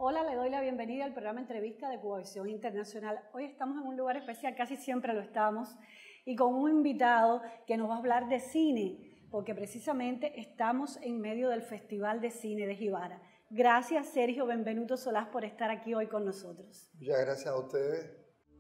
Hola, le doy la bienvenida al programa Entrevista de Cubavisión Internacional. Hoy estamos en un lugar especial, casi siempre lo estamos, y con un invitado que nos va a hablar de cine, porque precisamente estamos en medio del Festival de Cine de Jibara. Gracias, Sergio Benvenuto Solás, por estar aquí hoy con nosotros. Muchas gracias a ustedes.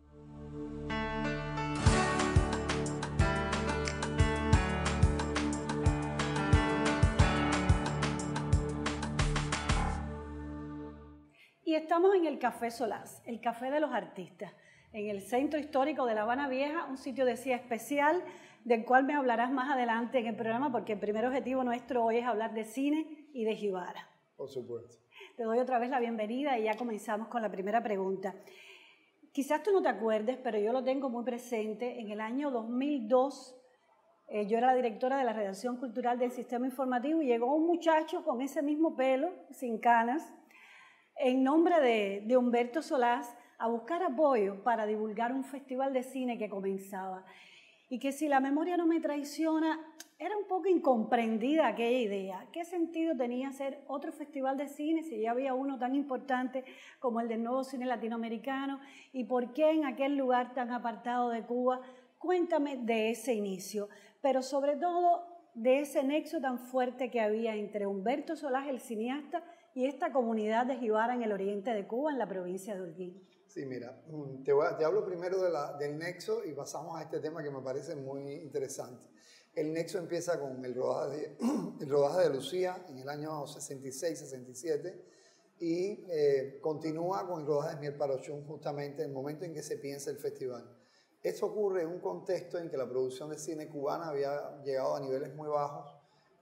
Y estamos en el Café Solás, el café de los artistas, en el centro histórico de La Habana Vieja, un sitio de cine especial del cual me hablarás más adelante en el programa, porque el primer objetivo nuestro hoy es hablar de cine y de Jibara. Por supuesto. Te doy otra vez la bienvenida y ya comenzamos con la primera pregunta. Quizás tú no te acuerdes, pero yo lo tengo muy presente. En el año 2002, yo era la directora de la redacción cultural del Sistema Informativo y llegó un muchacho con ese mismo pelo, sin canas, en nombre de Humberto Solás, a buscar apoyo para divulgar un festival de cine que comenzaba. Y que si la memoria no me traiciona, era un poco incomprendida aquella idea. ¿Qué sentido tenía hacer otro festival de cine si ya había uno tan importante como el del nuevo cine latinoamericano? ¿Y por qué en aquel lugar tan apartado de Cuba? Cuéntame de ese inicio, pero sobre todo de ese nexo tan fuerte que había entre Humberto Solás, el cineasta, y esta comunidad de Jibara en el oriente de Cuba, en la provincia de Holguín. Sí, mira, te hablo primero del nexo y pasamos a este tema que me parece muy interesante. El nexo empieza con el rodaje de Lucía en el año 66-67 y continúa con el rodaje de Miel para Ochum justamente en el momento en que se piensa el festival. Esto ocurre en un contexto en que la producción de cine cubana había llegado a niveles muy bajos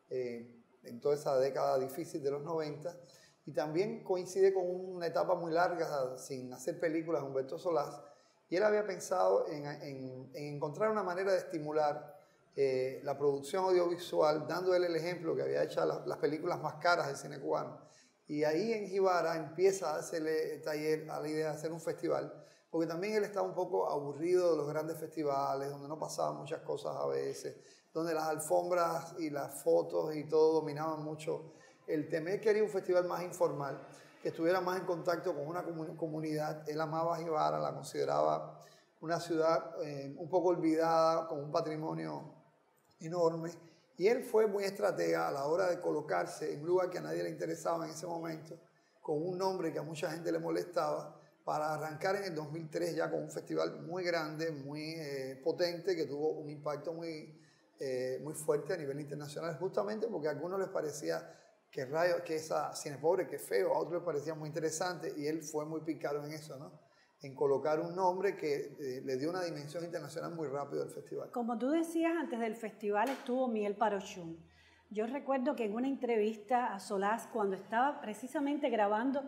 en toda esa década difícil de los 90 y también coincide con una etapa muy larga sin hacer películas de Humberto Solás y él había pensado en encontrar una manera de estimular la producción audiovisual, dando él el ejemplo que había hecho las películas más caras del cine cubano. Y ahí en Jibara empieza a hacerle taller a la idea de hacer un festival, porque también él estaba un poco aburrido de los grandes festivales, donde no pasaban muchas cosas a veces, donde las alfombras y las fotos y todo dominaban mucho el tema. Él quería un festival más informal, que estuviera más en contacto con una comunidad. Él amaba Jibara, la consideraba una ciudad un poco olvidada, con un patrimonio enorme. Y él fue muy estratega a la hora de colocarse en un lugar que a nadie le interesaba en ese momento, con un nombre que a mucha gente le molestaba, para arrancar en el 2003 ya con un festival muy grande, muy potente, que tuvo un impacto muy fuerte a nivel internacional, justamente porque a algunos les parecía que esa cine pobre, que feo, a otros les parecía muy interesante, y él fue muy picado en eso, ¿no? En colocar un nombre que le dio una dimensión internacional muy rápido al festival. Como tú decías, antes del festival estuvo Miel para Ochum. Yo recuerdo que en una entrevista a Solás, cuando estaba precisamente grabando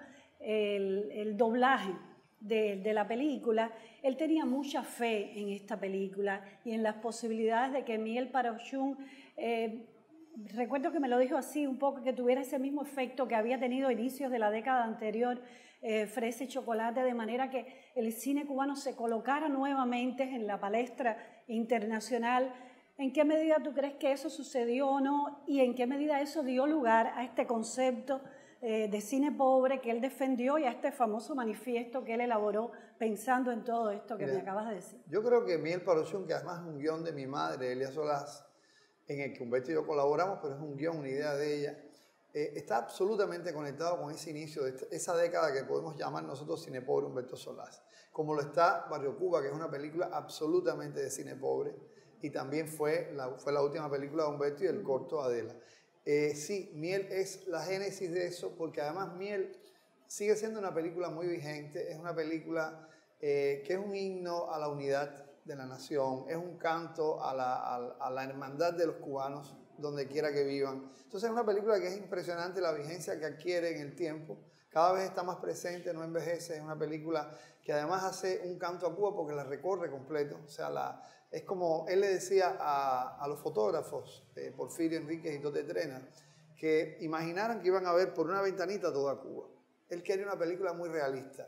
el doblaje de la película, él tenía mucha fe en esta película y en las posibilidades de que Miel para Ochum, recuerdo que me lo dijo así, un poco que tuviera ese mismo efecto que había tenido a inicios de la década anterior, Fresa y Chocolate, de manera que el cine cubano se colocara nuevamente en la palestra internacional. ¿En qué medida tú crees que eso sucedió o no? ¿Y en qué medida eso dio lugar a este concepto de cine pobre que él defendió y a este famoso manifiesto que él elaboró pensando en todo esto que me acabas de decir? Yo creo que Miel para Ochum, que además es un guión de mi madre, Elia Solás, en el que Humberto y yo colaboramos, pero es un guión, una idea de ella, está absolutamente conectado con ese inicio de esa década que podemos llamar nosotros cine pobre Humberto Solás, como lo está Barrio Cuba, que es una película absolutamente de cine pobre, y también fue la última película de Humberto y el corto Adela. Sí, Miel es la génesis de eso, porque además Miel sigue siendo una película muy vigente, es una película que es un himno a la unidad de la nación, es un canto a la hermandad de los cubanos donde quiera que vivan. Entonces es una película que es impresionante la vigencia que adquiere en el tiempo, cada vez está más presente, no envejece, es una película que además hace un canto a Cuba porque la recorre completo, o sea, es como él le decía a los fotógrafos, Porfirio Enríquez y Tote Trena, que imaginaran que iban a ver por una ventanita toda Cuba. Él quería una película muy realista,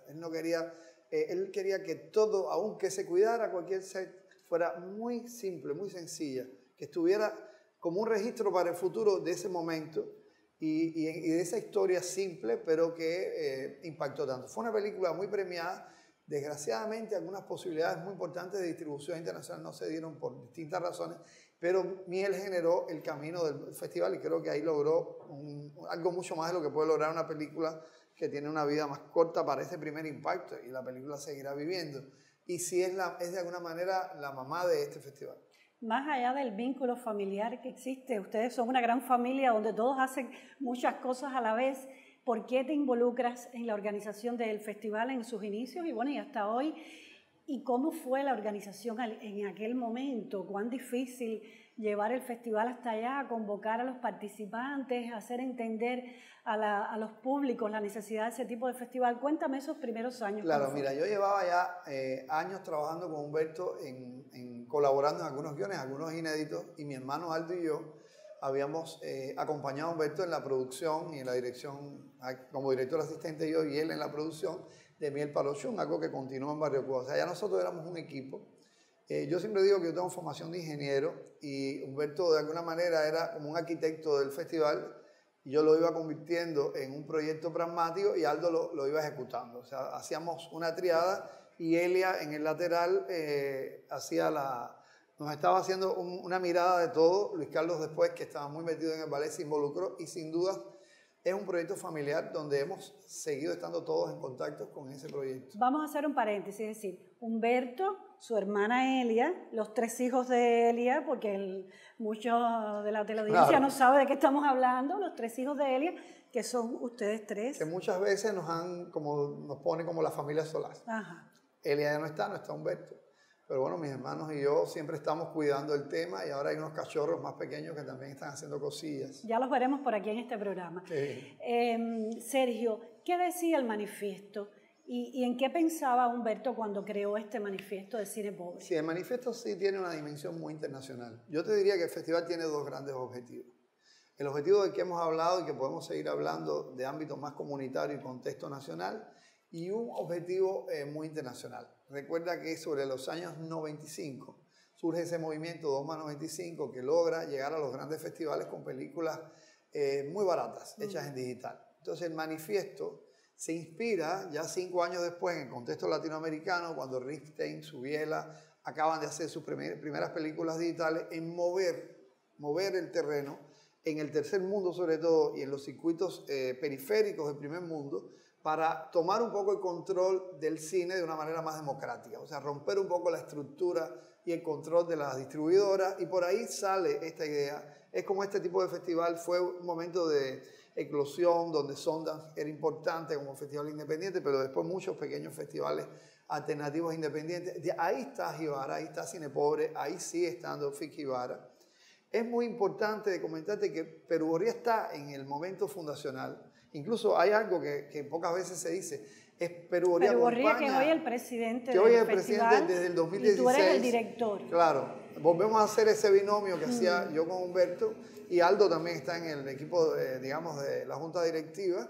él quería que todo, aunque se cuidara cualquier set, fuera muy simple, muy sencilla, que estuviera como un registro para el futuro de ese momento y de esa historia simple, pero que impactó tanto. Fue una película muy premiada. Desgraciadamente, algunas posibilidades muy importantes de distribución internacional no se dieron por distintas razones, pero Miel generó el camino del festival y creo que ahí logró algo mucho más de lo que puede lograr una película que tiene una vida más corta para ese primer impacto, y la película seguirá viviendo. Y sí es de alguna manera la mamá de este festival. Más allá del vínculo familiar que existe, ustedes son una gran familia donde todos hacen muchas cosas a la vez. ¿Por qué te involucras en la organización del festival en sus inicios y bueno, y hasta hoy? ¿Y cómo fue la organización en aquel momento? ¿Cuán difícil llevar el festival hasta allá, convocar a los participantes, hacer entender a los públicos la necesidad de ese tipo de festival? Cuéntame esos primeros años. Claro, mira, yo llevaba ya años trabajando con Humberto, colaborando en algunos guiones, algunos inéditos, y mi hermano Aldo y yo habíamos acompañado a Humberto en la producción y en la dirección, como director asistente yo y él en la producción de Miel para Oshun, algo que continuó en Barrio Cuba. O sea, ya nosotros éramos un equipo. Yo siempre digo que yo tengo formación de ingeniero y Humberto de alguna manera era como un arquitecto del festival, y yo lo iba convirtiendo en un proyecto pragmático y Aldo lo iba ejecutando. O sea, hacíamos una triada y Elia en el lateral nos estaba haciendo una mirada de todo. Luis Carlos después, que estaba muy metido en el ballet, se involucró y sin duda es un proyecto familiar donde hemos seguido estando todos en contacto con ese proyecto. Vamos a hacer un paréntesis, es decir, Humberto, su hermana Elia, los 3 hijos de Elia, porque muchos de la teleaudiencia claro, no sabe de qué estamos hablando, los 3 hijos de Elia, que son ustedes 3. Que muchas veces nos pone como la familia Solás. Ajá. Elia ya no está Humberto. Pero bueno, mis hermanos y yo siempre estamos cuidando el tema, y ahora hay unos cachorros más pequeños que también están haciendo cosillas. Ya los veremos por aquí en este programa. Sí. Sergio, ¿qué decía el manifiesto y en qué pensaba Humberto cuando creó este manifiesto de cine pobre? Sí, el manifiesto sí tiene una dimensión muy internacional. Yo te diría que el festival tiene 2 grandes objetivos. El objetivo del que hemos hablado y que podemos seguir hablando de ámbito más comunitario y contexto nacional, y un objetivo muy internacional. Recuerda que sobre los años 95 surge ese movimiento 2+95 que logra llegar a los grandes festivales con películas muy baratas, hechas en digital. Entonces el manifiesto se inspira ya 5 años después en el contexto latinoamericano, cuando Ripstein, Subiela acaban de hacer sus primeras películas digitales, en mover el terreno en el tercer mundo sobre todo y en los circuitos periféricos del primer mundo, para tomar un poco el control del cine de una manera más democrática, o sea, romper un poco la estructura y el control de las distribuidoras, y por ahí sale esta idea. Es como este tipo de festival fue un momento de eclosión, donde Sundance era importante como festival independiente, pero después muchos pequeños festivales alternativos independientes. Ahí está Jibara, ahí está Cine Pobre, ahí sigue estando Fik Jibara. Es muy importante comentarte que Perú Gorría está en el momento fundacional. Incluso hay algo que pocas veces se dice, es Perú Gorría acompaña, que hoy es el presidente del hoy es el festival, presidente desde el 2016. Y tú eres el director. Claro, volvemos a hacer ese binomio que hacía yo con Humberto, y Aldo también está en el equipo, digamos, de la junta directiva.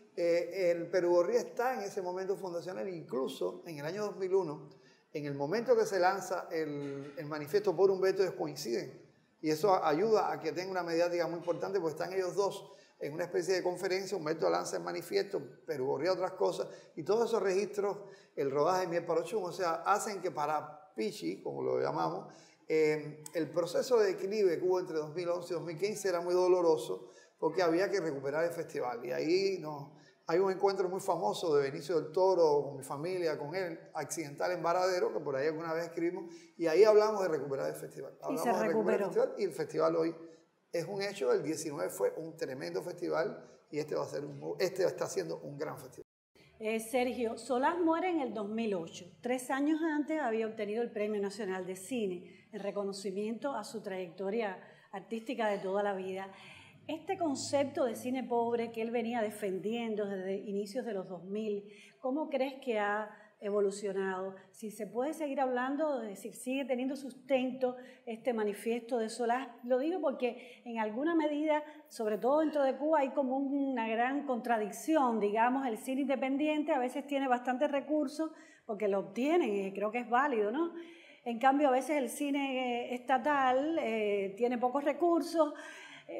El Perú Gorría está en ese momento fundacional, incluso en el año 2001, en el momento que se lanza el manifiesto por Humberto, ellos coinciden. Y eso ayuda a que tenga una mediática muy importante, porque están ellos dos en una especie de conferencia. Humberto lanza el manifiesto, Perú Gorría otras cosas, y todos esos registros, el rodaje de Miel para Oshun, o sea, hacen que para Pichi, como lo llamamos, el proceso de declive que hubo entre 2011 y 2015 era muy doloroso, porque había que recuperar el festival. Y ahí hay un encuentro muy famoso de Benicio del Toro con mi familia, con él, accidental en Varadero, que por ahí alguna vez escribimos, y ahí hablamos de recuperar el festival. Y se recuperó. Y el festival hoy es un hecho. El 19 fue un tremendo festival, y este está siendo un gran festival. Sergio, Solás muere en el 2008. 3 años antes había obtenido el Premio Nacional de Cine, en reconocimiento a su trayectoria artística de toda la vida. Este concepto de cine pobre que él venía defendiendo desde inicios de los 2000, ¿cómo crees que ha evolucionado? Si se puede seguir hablando, si sigue teniendo sustento este manifiesto de Solás. Lo digo porque en alguna medida, sobre todo dentro de Cuba, hay como una gran contradicción. Digamos, el cine independiente a veces tiene bastantes recursos porque lo obtienen, y creo que es válido, ¿no? En cambio, a veces el cine estatal tiene pocos recursos.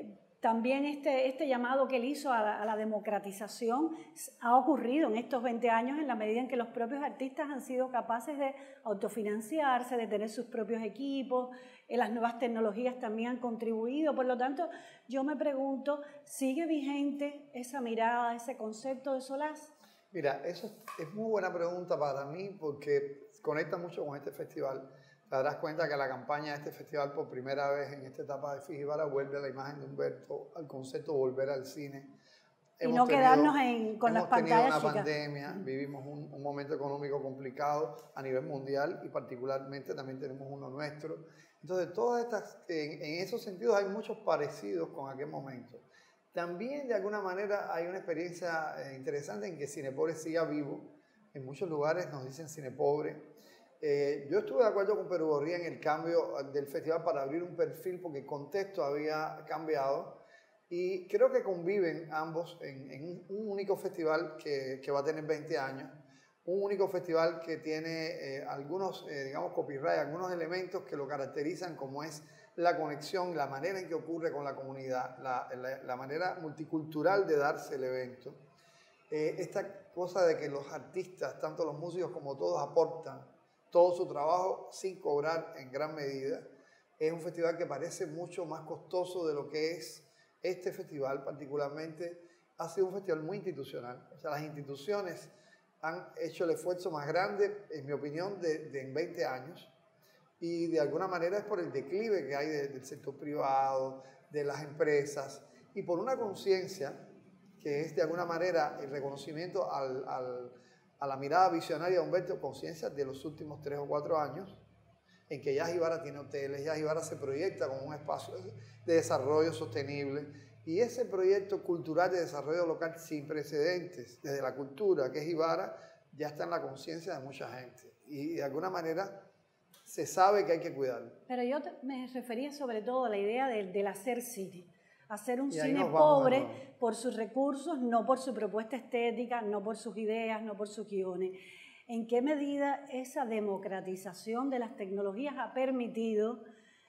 también este llamado que él hizo a la democratización ha ocurrido en estos 20 años en la medida en que los propios artistas han sido capaces de autofinanciarse, de tener sus propios equipos, las nuevas tecnologías también han contribuido. Por lo tanto, yo me pregunto, ¿sigue vigente esa mirada, ese concepto de Solás? Mira, eso es muy buena pregunta para mí porque conecta mucho con este festival. Te darás cuenta que la campaña de este festival por primera vez en esta etapa de Fijibara vuelve a la imagen de Humberto, al concepto volver al cine. Y no quedarnos con las pantallas chicas. Hemos tenido una pandemia, vivimos un momento económico complicado a nivel mundial y particularmente también tenemos uno nuestro. Entonces, todas estas, en esos sentidos hay muchos parecidos con aquel momento. También, de alguna manera, hay una experiencia interesante en que Cinepobre siga vivo. En muchos lugares nos dicen Cinepobre. Yo estuve de acuerdo con Perú Gorría en el cambio del festival para abrir un perfil porque el contexto había cambiado y creo que conviven ambos en un único festival que va a tener 20 años, un único festival que tiene algunos, digamos, copyright, algunos elementos que lo caracterizan como es la conexión, la manera en que ocurre con la comunidad, la manera multicultural de darse el evento. Esta cosa de que los artistas, tanto los músicos como todos, aportan todo su trabajo sin cobrar en gran medida. Es un festival que parece mucho más costoso de lo que es este festival particularmente. Ha sido un festival muy institucional. O sea, las instituciones han hecho el esfuerzo más grande, en mi opinión, en 20 años. Y de alguna manera es por el declive que hay del sector privado, de las empresas, y por una conciencia que es de alguna manera el reconocimiento a la mirada visionaria de Humberto, conciencia de los últimos 3 o 4 años, en que Jazz Ibara tiene hoteles, Jazz Ibara se proyecta como un espacio de desarrollo sostenible, y ese proyecto cultural de desarrollo local sin precedentes, desde la cultura, que es Ibara, ya está en la conciencia de mucha gente, y de alguna manera se sabe que hay que cuidarlo. Pero yo me refería sobre todo a la idea del hacer cine. Hacer un cine pobre por sus recursos, no por su propuesta estética, no por sus ideas, no por sus guiones. ¿En qué medida esa democratización de las tecnologías ha permitido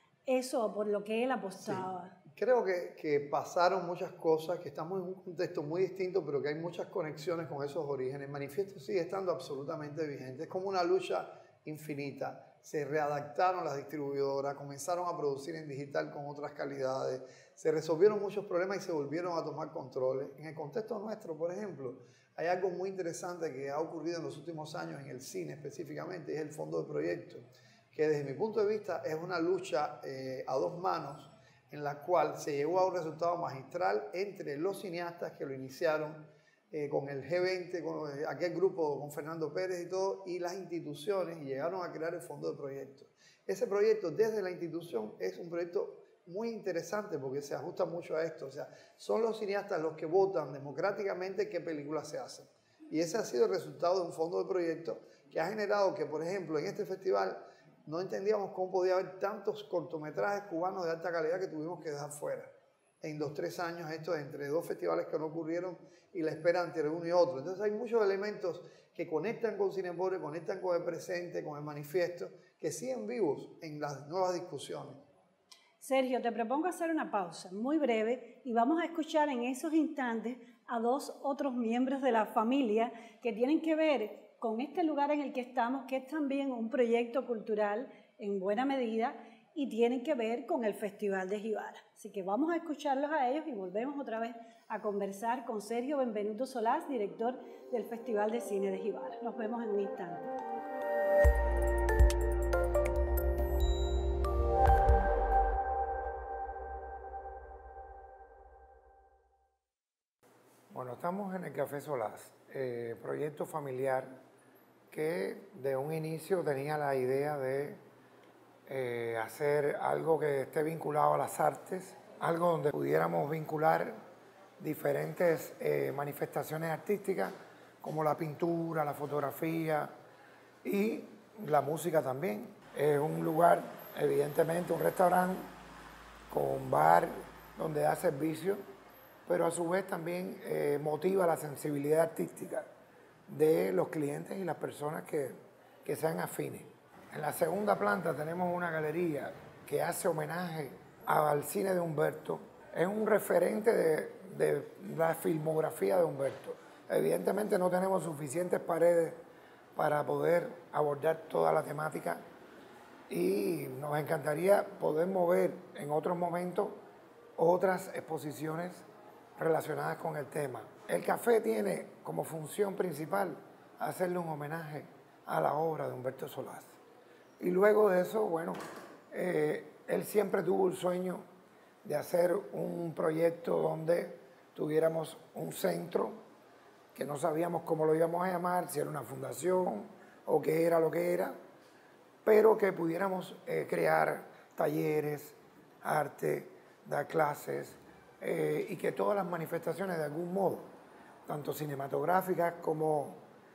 eso por lo que él apostaba? Sí. Creo que pasaron muchas cosas, que estamos en un contexto muy distinto, pero que hay muchas conexiones con esos orígenes. El manifiesto sigue estando absolutamente vigente. Es como una lucha infinita. Se readaptaron las distribuidoras, comenzaron a producir en digital con otras calidades, se resolvieron muchos problemas y se volvieron a tomar controles. En el contexto nuestro, por ejemplo, hay algo muy interesante que ha ocurrido en los últimos años en el cine específicamente, es el fondo de proyecto, que desde mi punto de vista es una lucha a 2 manos en la cual se llegó a un resultado magistral entre los cineastas que lo iniciaron con el G20, con aquel grupo con Fernando Pérez y todo, y las instituciones, y llegaron a crear el fondo de proyecto. Ese proyecto desde la institución es un proyecto muy interesante porque se ajusta mucho a esto. O sea, son los cineastas los que votan democráticamente qué películas se hacen. Y ese ha sido el resultado de un fondo de proyecto que ha generado que, por ejemplo, en este festival no entendíamos cómo podía haber tantos cortometrajes cubanos de alta calidad que tuvimos que dejar fuera. En 2 o 3 años, esto entre 2 festivales que no ocurrieron y la espera entre uno y otro. Entonces hay muchos elementos que conectan con Cinepobre, conectan con el presente, con el manifiesto, que siguen vivos en las nuevas discusiones. Sergio, te propongo hacer una pausa muy breve y vamos a escuchar en esos instantes a 2 otros miembros de la familia que tienen que ver con este lugar en el que estamos, que es también un proyecto cultural en buena medida y tienen que ver con el Festival de Jibara. Así que vamos a escucharlos a ellos y volvemos otra vez a conversar con Sergio Benvenuto Solás, director del Festival de Cine de Jibara. Nos vemos en un instante. Bueno, estamos en el Café Solás, proyecto familiar que de un inicio tenía la idea de hacer algo que esté vinculado a las artes, algo donde pudiéramos vincular diferentes manifestaciones artísticas como la pintura, la fotografía y la música también. Es un lugar, evidentemente, un restaurante con bar donde da servicio, pero a su vez también motiva la sensibilidad artística de los clientes y las personas que sean afines. En la segunda planta tenemos una galería que hace homenaje al cine de Humberto. es un referente de la filmografía de Humberto. Evidentemente no tenemos suficientes paredes para poder abordar toda la temática y nos encantaría poder mover en otros momentos otras exposiciones relacionadas con el tema. El café tiene como función principal hacerle un homenaje a la obra de Humberto Solás. Y luego de eso, bueno, él siempre tuvo el sueño de hacer un proyecto donde tuviéramos un centro, que no sabíamos cómo lo íbamos a llamar, si era una fundación o qué era lo que era, pero que pudiéramos crear talleres, arte, dar clases y que todas las manifestaciones de algún modo, tanto cinematográficas como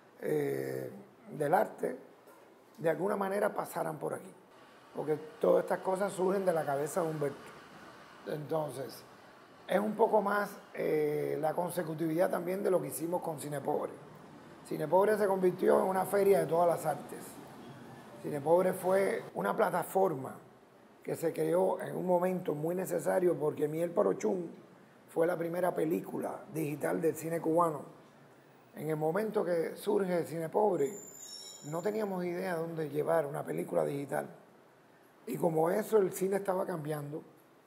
del arte, de alguna manera pasaran por aquí. Porque todas estas cosas surgen de la cabeza de Humberto. Entonces, es un poco más la consecutividad también de lo que hicimos con Cinepobre. Cinepobre se convirtió en una feria de todas las artes. Cinepobre fue una plataforma que se creó en un momento muy necesario porque Miel para Ochún fue la primera película digital del cine cubano. En el momento que surge Cinepobre, no teníamos idea de dónde llevar una película digital. Y como eso el cine estaba cambiando,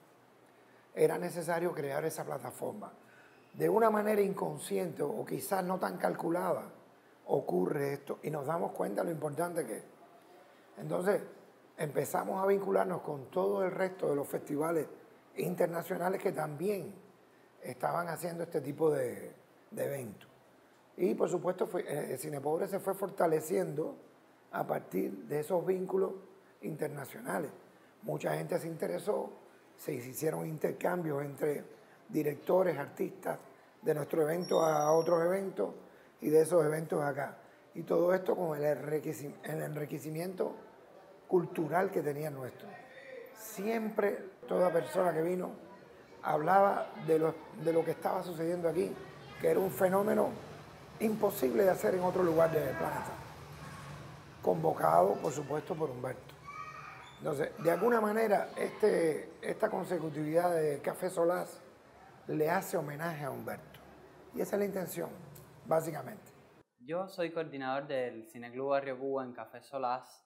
era necesario crear esa plataforma. De una manera inconsciente o quizás no tan calculada, ocurre esto y nos damos cuenta de lo importante que es. Entonces, empezamos a vincularnos con todo el resto de los festivales internacionales que también estaban haciendo este tipo de eventos. Y por supuesto, Cinepobre se fue fortaleciendo a partir de esos vínculos internacionales. Mucha gente se interesó, se hicieron intercambios entre directores, artistas, de nuestro evento a otros eventos y de esos eventos acá. Y todo esto con el enriquecimiento cultural que tenía nuestro. Siempre toda persona que vino hablaba de lo que estaba sucediendo aquí, que era un fenómeno imposible de hacer en otro lugar del planeta. Convocado, por supuesto, por Humberto. Entonces, de alguna manera, esta consecutividad de Café Solás le hace homenaje a Humberto. Y esa es la intención, básicamente. Yo soy coordinador del Cineclub Barrio Cuba en Café Solás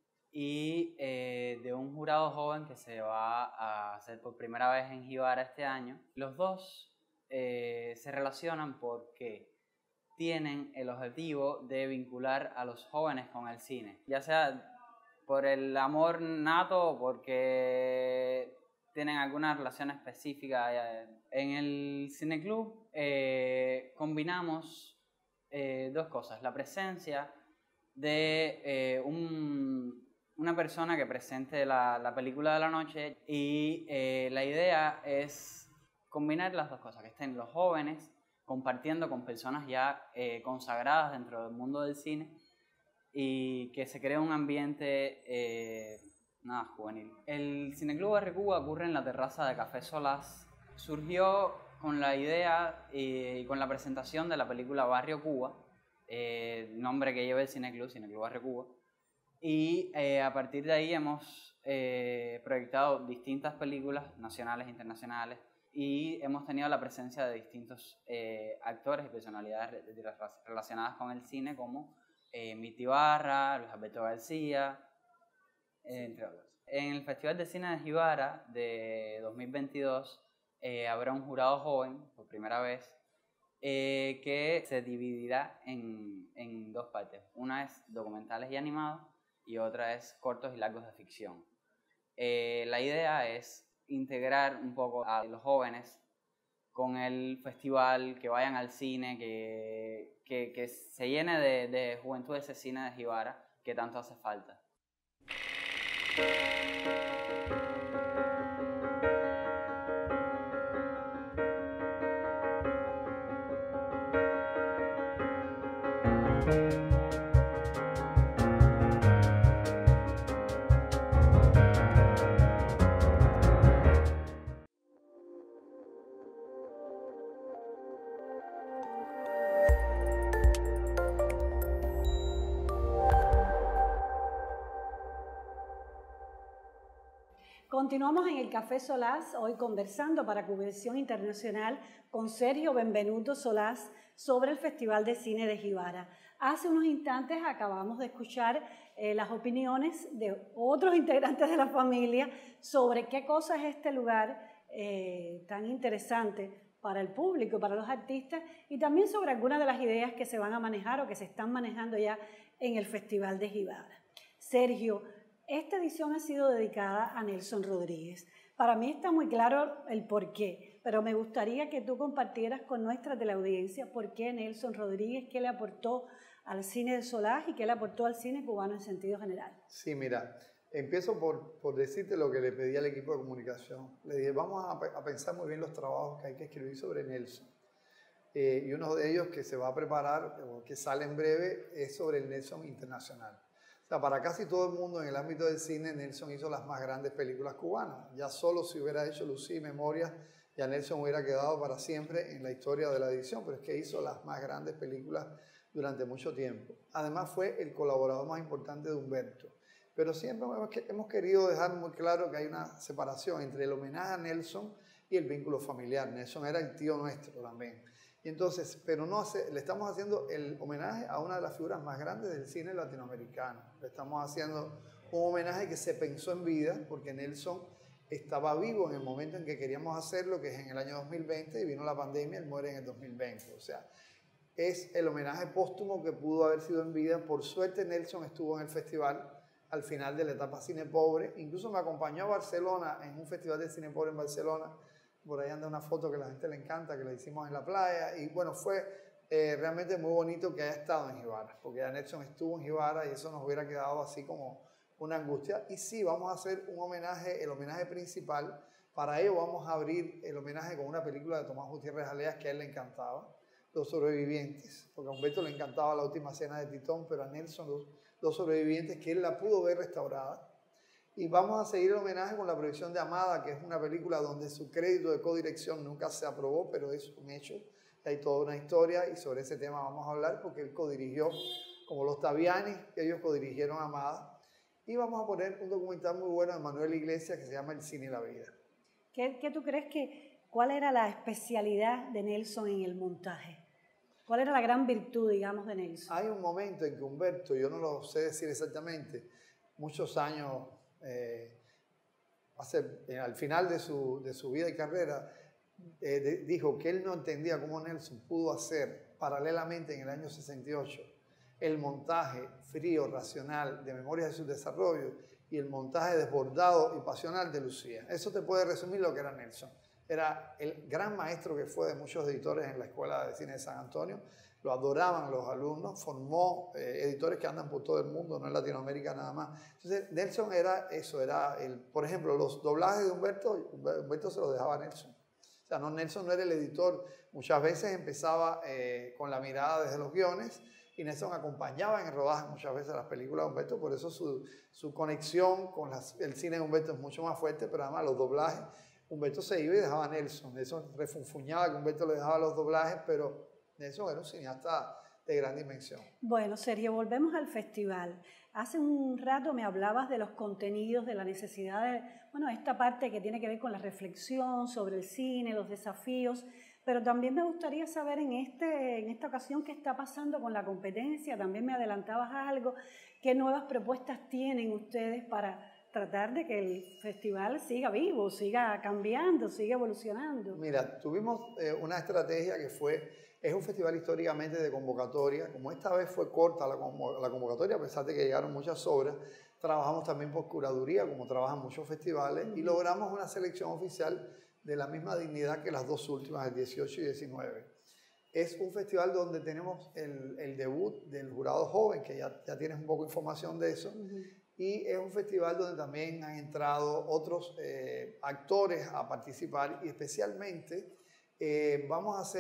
y de un jurado joven que se va a hacer por primera vez en Jibara este año. Los dos se relacionan porque tienen el objetivo de vincular a los jóvenes con el cine, ya sea por el amor nato o porque tienen alguna relación específica. En el Cineclub combinamos dos cosas: la presencia de una persona que presente la película de la noche y la idea es combinar las dos cosas, que estén los jóvenes compartiendo con personas ya consagradas dentro del mundo del cine y que se cree un ambiente juvenil. El Cineclub Barrio Cuba ocurre en la terraza de Café Solás. Surgió con la idea y con la presentación de la película Barrio Cuba, nombre que lleva el Cineclub Barrio Cuba, y a partir de ahí hemos proyectado distintas películas nacionales e internacionales y hemos tenido la presencia de distintos actores y personalidades relacionadas con el cine como Miti Barra, Luis Alberto García, entre otros. En el Festival de Cine de Jibara de 2022 habrá un jurado joven, por primera vez, que se dividirá en dos partes. Una es documentales y animados y otra es cortos y largos de ficción. La idea es integrar un poco a los jóvenes con el festival, que vayan al cine, que se llene de juventud ese cine de Jibara que tanto hace falta. Continuamos en el Café Solás, hoy conversando para Cubevisión Internacional con Sergio Benvenuto Solás sobre el Festival de Cine de Jibara. Hace unos instantes acabamos de escuchar las opiniones de otros integrantes de la familia sobre qué cosa es este lugar tan interesante para el público, para los artistas, y también sobre algunas de las ideas que se van a manejar o que se están manejando ya en el Festival de Jibara. Sergio, esta edición ha sido dedicada a Nelson Rodríguez. Para mí está muy claro el porqué, pero me gustaría que tú compartieras con nuestra teleaudiencia por qué Nelson Rodríguez, qué le aportó al cine de Solás y qué le aportó al cine cubano en sentido general. Sí, mira, empiezo por decirte lo que le pedí al equipo de comunicación. Le dije, vamos a pensar muy bien los trabajos que hay que escribir sobre Nelson. Y uno de ellos que se va a preparar, o que sale en breve, es sobre el Nelson Internacional. O sea, para casi todo el mundo en el ámbito del cine, Nelson hizo las más grandes películas cubanas. Ya solo si hubiera hecho Lucía y Memorias, ya Nelson hubiera quedado para siempre en la historia de la edición, pero es que hizo las más grandes películas durante mucho tiempo. Además fue el colaborador más importante de Humberto. Pero siempre hemos querido dejar muy claro que hay una separación entre el homenaje a Nelson y el vínculo familiar. Nelson era el tío nuestro también. Y entonces, pero le estamos haciendo el homenaje a una de las figuras más grandes del cine latinoamericano. Le estamos haciendo un homenaje que se pensó en vida, porque Nelson estaba vivo en el momento en que queríamos hacerlo, que es en el año 2020, y vino la pandemia, él muere en el 2020. O sea, es el homenaje póstumo que pudo haber sido en vida. Por suerte, Nelson estuvo en el festival al final de la etapa Cine Pobre. Incluso me acompañó a Barcelona en un festival de cine pobre en Barcelona. Por ahí anda una foto que a la gente le encanta, que la hicimos en la playa. Y bueno, fue realmente muy bonito que haya estado en Jibara, porque ya Nelson estuvo en Jibara y eso nos hubiera quedado así como una angustia. Y sí, vamos a hacer un homenaje, el homenaje principal. Para ello vamos a abrir el homenaje con una película de Tomás Gutiérrez Aleas que a él le encantaba, Los Sobrevivientes, porque a Humberto le encantaba La Última Cena de Titón, pero a Nelson Los Sobrevivientes, que él la pudo ver restaurada. Y vamos a seguir el homenaje con la proyección de Amada, que es una película donde su crédito de codirección nunca se aprobó, pero es un hecho. Hay toda una historia y sobre ese tema vamos a hablar porque él codirigió, como los Taviani, ellos codirigieron Amada. Y vamos a poner un documental muy bueno de Manuel Iglesias que se llama El Cine y la Vida. ¿Qué tú crees cuál era la especialidad de Nelson en el montaje? ¿Cuál era la gran virtud, digamos, de Nelson? Hay un momento en que Humberto, yo no lo sé decir exactamente, muchos años, al final de su vida y carrera, dijo que él no entendía cómo Nelson pudo hacer paralelamente en el año 68 el montaje frío, racional de Memorias de su Desarrollo y el montaje desbordado y pasional de Lucía. Eso te puede resumir lo que era Nelson. Era el gran maestro que fue de muchos editores en la Escuela de Cine de San Antonio. Lo adoraban los alumnos, formó editores que andan por todo el mundo, no en Latinoamérica nada más. Entonces, Nelson era eso, por ejemplo, los doblajes de Humberto se los dejaba a Nelson. O sea, Nelson no era el editor. Muchas veces empezaba con la mirada desde los guiones y Nelson acompañaba en el rodaje muchas veces las películas de Humberto, por eso su conexión con el cine de Humberto es mucho más fuerte, pero además los doblajes, Humberto se iba y dejaba a Nelson. Nelson refunfuñaba que Humberto le dejaba los doblajes, pero Nelson era un cineasta de gran dimensión. Bueno, Sergio, volvemos al festival. Hace un rato me hablabas de los contenidos, de la necesidad de, esta parte que tiene que ver con la reflexión sobre el cine, los desafíos, pero también me gustaría saber en esta ocasión qué está pasando con la competencia. También me adelantabas algo, qué nuevas propuestas tienen ustedes para tratar de que el festival siga vivo, siga cambiando, siga evolucionando. Mira, tuvimos una estrategia que es un festival históricamente de convocatoria. Como esta vez fue corta la convocatoria, a pesar de que llegaron muchas obras, trabajamos también por curaduría, como trabajan muchos festivales, y logramos una selección oficial de la misma dignidad que las dos últimas, el 18 y 19. Es un festival donde tenemos el debut del jurado joven, que ya tienes un poco de información de eso, y es un festival donde también han entrado otros actores a participar, y especialmente vamos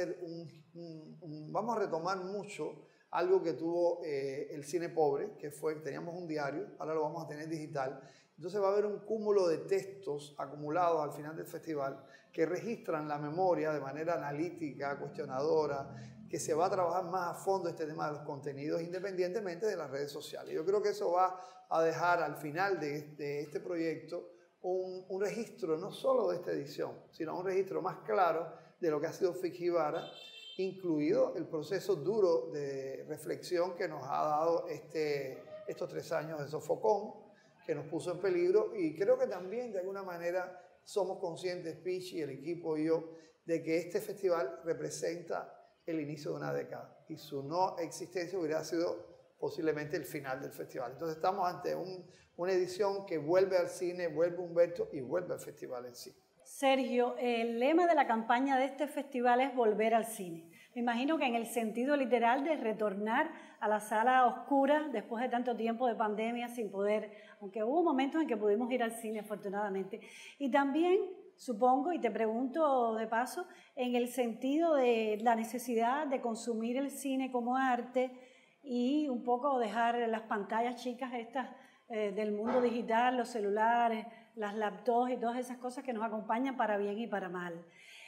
a retomar mucho algo que tuvo el Cine Pobre, que teníamos un diario, ahora lo vamos a tener digital. Entonces va a haber un cúmulo de textos acumulados al final del festival que registran la memoria de manera analítica, cuestionadora, que se va a trabajar más a fondo este tema de los contenidos independientemente de las redes sociales. Yo creo que eso va a dejar al final de este proyecto un registro no solo de esta edición, sino un registro más claro de lo que ha sido FIT-Jibara, incluido el proceso duro de reflexión que nos ha dado estos 3 años de sofocón, que nos puso en peligro, y creo que también de alguna manera somos conscientes, Pichi, el equipo y yo, de que este festival representa el inicio de una década y su no existencia hubiera sido posiblemente el final del festival. Entonces estamos ante una edición que vuelve al cine, vuelve Humberto y vuelve al festival en sí. Sergio, el lema de la campaña de este festival es volver al cine. Me imagino que en el sentido literal de retornar a la sala oscura después de tanto tiempo de pandemia sin poder, aunque hubo momentos en que pudimos ir al cine afortunadamente. Y también, supongo, y te pregunto de paso, en el sentido de la necesidad de consumir el cine como arte y un poco dejar las pantallas chicas estas del mundo digital, los celulares, las laptops y todas esas cosas que nos acompañan para bien y para mal.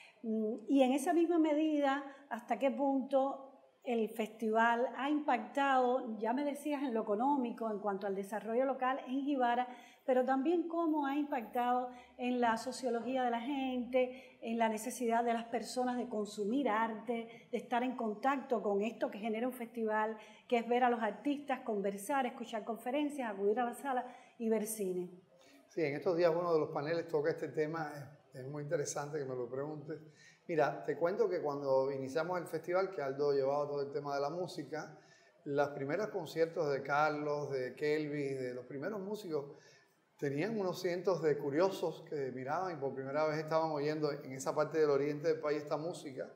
Y en esa misma medida, ¿hasta qué punto el festival ha impactado, ya me decías, en lo económico, en cuanto al desarrollo local en Jibara, pero también cómo ha impactado en la sociología de la gente, en la necesidad de las personas de consumir arte, de estar en contacto con esto que genera un festival, que es ver a los artistas, conversar, escuchar conferencias, acudir a la sala y ver cine? Sí, en estos días uno de los paneles toca este tema, es muy interesante que me lo preguntes. Mira, te cuento que cuando iniciamos el festival, que Aldo llevaba todo el tema de la música, los primeros conciertos de Carlos, de Kelvis, de los primeros músicos, tenían unos cientos de curiosos que miraban y por primera vez estaban oyendo en esa parte del oriente del país esta música.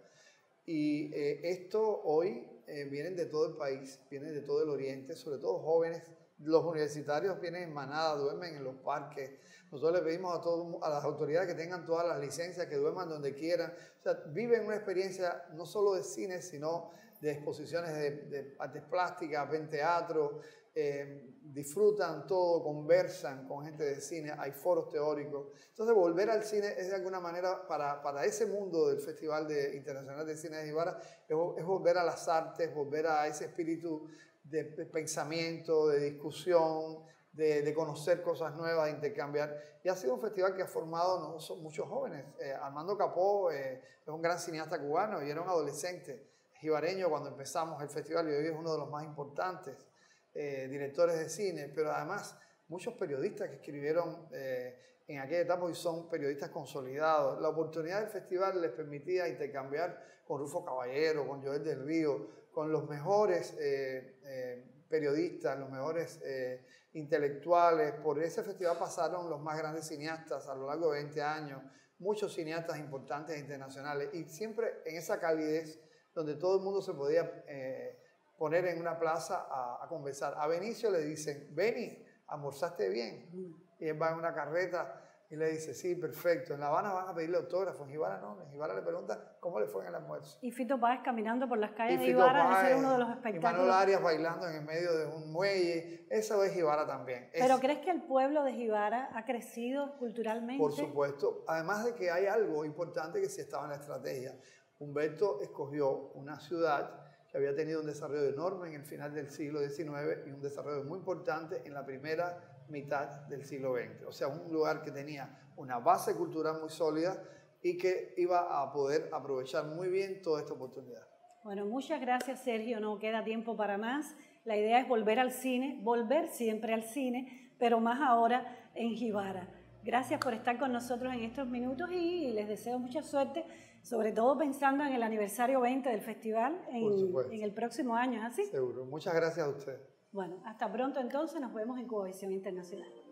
Y esto hoy vienen de todo el país, vienen de todo el oriente, sobre todo jóvenes. Los universitarios vienen en manada, duermen en los parques. Nosotros le pedimos a las autoridades que tengan todas las licencias, que duerman donde quieran. O sea, viven una experiencia no solo de cine, sino de exposiciones de artes plásticas, ven teatro, disfrutan todo, conversan con gente de cine, hay foros teóricos. Entonces, volver al cine es de alguna manera, para ese mundo del Festival Internacional de Cine de Jibara, es volver a las artes, volver a ese espíritu de pensamiento, de discusión, de conocer cosas nuevas, de intercambiar. Y ha sido un festival que ha formado muchos jóvenes. Armando Capó es un gran cineasta cubano y era un adolescente jibareño cuando empezamos el festival y hoy es uno de los más importantes directores de cine, pero además muchos periodistas que escribieron en aquella etapa y son periodistas consolidados. La oportunidad del festival les permitía intercambiar con Rufo Caballero, con Joel del Río, con los mejores periodistas, los mejores intelectuales. Por ese festival pasaron los más grandes cineastas a lo largo de 20 años, muchos cineastas importantes e internacionales, y siempre en esa calidez donde todo el mundo se podía poner en una plaza a conversar. A Benicio le dicen, Beni, ¿almorzaste bien? Y él va en una carreta y le dice, sí, perfecto. En La Habana van a pedirle autógrafo, en Jibara no. En Jibara le preguntan cómo le fue en el almuerzo. Y Fito Páez caminando por las calles de Jibara, ese es uno de los espectáculos. Y Manuel Arias bailando en el medio de un muelle. Eso es Jibara también. ¿Pero crees que el pueblo de Jibara ha crecido culturalmente? Por supuesto. Además de que hay algo importante que sí estaba en la estrategia. Humberto escogió una ciudad que había tenido un desarrollo enorme en el final del siglo XIX y un desarrollo muy importante en la primera mitad del siglo XX. O sea, un lugar que tenía una base cultural muy sólida y que iba a poder aprovechar muy bien toda esta oportunidad. Bueno, muchas gracias, Sergio. No queda tiempo para más. La idea es volver al cine, volver siempre al cine, pero más ahora en Jibara. Gracias por estar con nosotros en estos minutos y les deseo mucha suerte, sobre todo pensando en el aniversario 20 del festival en el próximo año, ¿así? Seguro. Muchas gracias a usted. Bueno, hasta pronto entonces, nos vemos en Cubavisión Internacional.